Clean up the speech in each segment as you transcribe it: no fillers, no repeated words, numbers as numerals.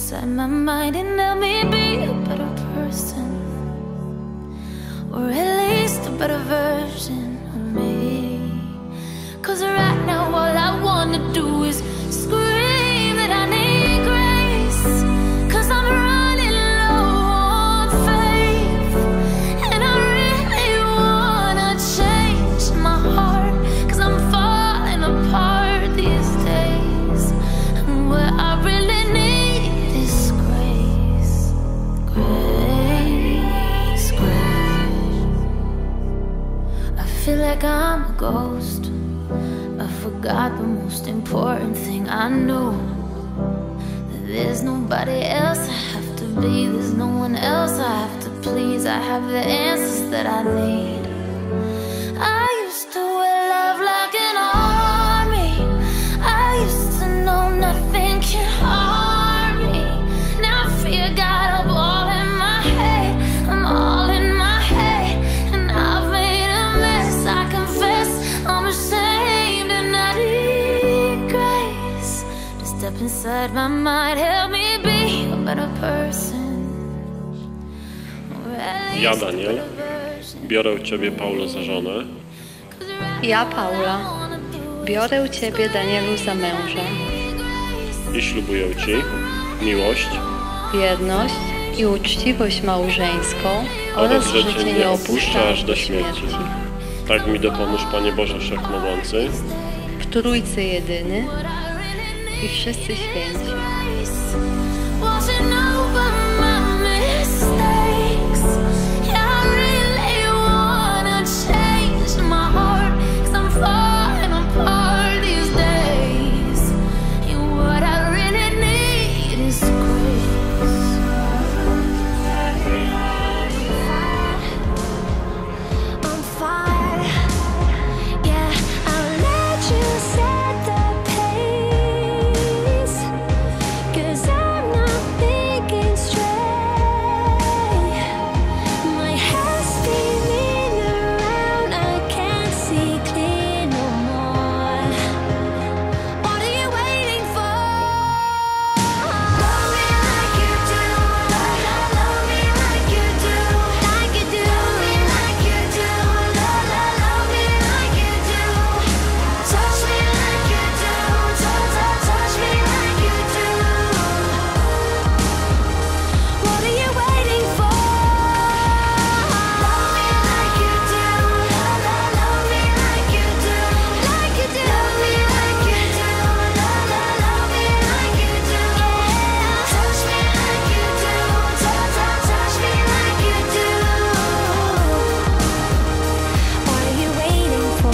inside my mind and help me be a better person, or at least a better version of me. 'Cause right now all I wanna do is scream that I need grace. 'Cause I'm running low on faith, and I really wanna change my heart. 'Cause I'm falling apart these days, and what I really need is grace. Grace, grace. I feel like I'm a ghost. I forgot the most important thing I know, that there's nobody else I have to be, there's no one else I have to please. I have the answers that I need. I used to wear love like an army, I used to know nothing can harm me. Now fear got up all in my head, I'm all in my head, and I've made a mess. I confess I'm ashamed, and I need grace to step inside my mind, help me be a better person. Ja, Daniel, biorę Ciebie, Paulo, za żonę. Ja, Paula, biorę Ciebie, Danielu, za męża I ślubuję Ci miłość, wierność i uczciwość małżeńską oraz, że Cię nie opuszcza aż do śmierci. Tak mi dopomóż, Panie Boże Wszechmogący, W Trójcy jedyny i wszyscy święci. Washing over my mistakes. Yeah, I really wanna change my heart, 'cause I'm falling apart these days, and what I really need is grace. I'm fine, yeah, I'll let you set the pace, 'cause I'm not thinking straight. My head's spinning around, I can't see clear no more. What are you waiting for? Love me like you do, love me like you do, like you do. Love me like you do, love me like you do. Touch me like you do, touch me like you do. What are you waiting for? Love me like you do, love me like you do, like you do. Love me like you do, love me like you do. Touch me like you do, touch me like you do. What are you waiting for?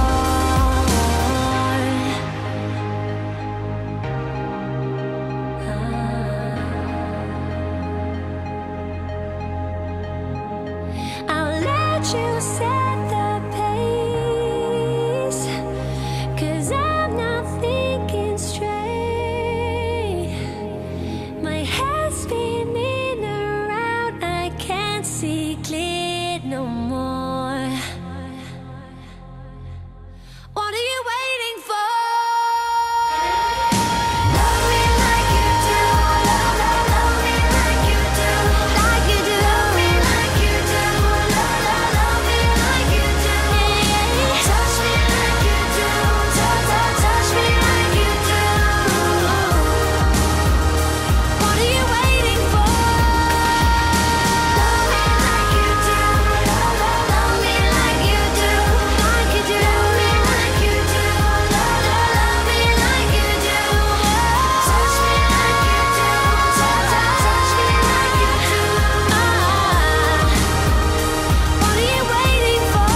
I'll let you set the pace, 'cause I'm not thinking straight. My head's spinning around, I can't see clear no more. What are you waiting for? Love me like you do, love me like you do, like you do. Love me like you do, love me like you do. Touch me like you do, touch me like you do. What are you waiting for? Love me like you do, love me like you do, like you do. Love me like you do, love me like you do. Touch me like you do, touch me like you do. What are you waiting for?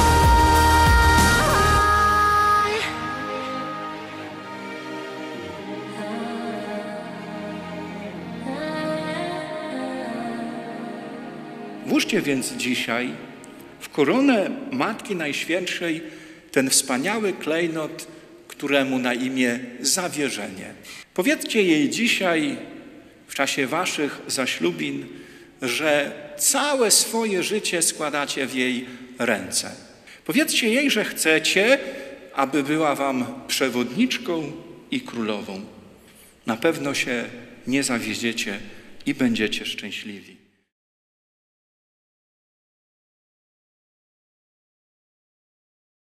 Włóżcie więc dzisiaj w koronę Matki Najświętszej ten wspaniały klejnot, któremu na imię zawierzenie. Powiedzcie jej dzisiaj w czasie waszych zaślubin, że całe swoje życie składacie w jej ręce. Powiedzcie jej, że chcecie, aby była wam przewodniczką i królową. na pewno się nie zawiedziecie i będziecie szczęśliwi.